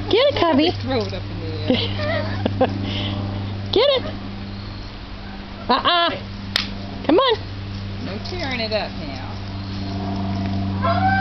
Get it, Cubby. Throw it up in the air. Get it. Come on. No tearing it up now.